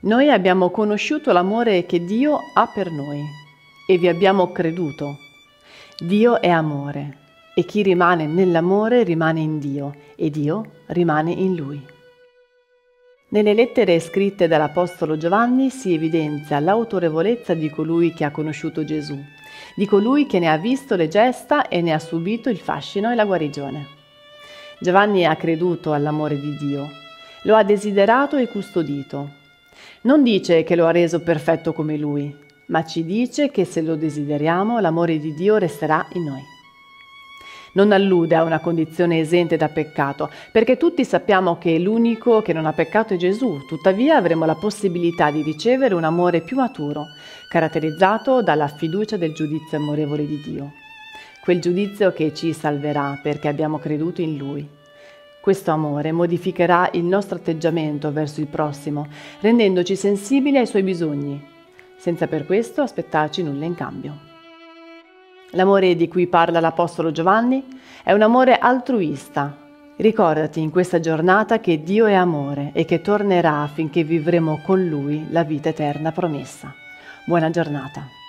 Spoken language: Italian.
Noi abbiamo conosciuto l'amore che Dio ha per noi e vi abbiamo creduto. Dio è amore e chi rimane nell'amore rimane in Dio e Dio rimane in Lui. Nelle lettere scritte dall'Apostolo Giovanni si evidenzia l'autorevolezza di colui che ha conosciuto Gesù, di colui che ne ha visto le gesta e ne ha subito il fascino e la guarigione. Giovanni ha creduto all'amore di Dio, lo ha desiderato e custodito. Non dice che lo ha reso perfetto come Lui, ma ci dice che se lo desideriamo l'amore di Dio resterà in noi. Non allude a una condizione esente da peccato, perché tutti sappiamo che l'unico che non ha peccato è Gesù, tuttavia avremo la possibilità di ricevere un amore più maturo, caratterizzato dalla fiducia del giudizio amorevole di Dio. Quel giudizio che ci salverà perché abbiamo creduto in Lui. Questo amore modificherà il nostro atteggiamento verso il prossimo, rendendoci sensibili ai suoi bisogni, senza per questo aspettarci nulla in cambio. L'amore di cui parla l'Apostolo Giovanni è un amore altruista. Ricordati in questa giornata che Dio è amore e che tornerà affinché vivremo con Lui la vita eterna promessa. Buona giornata.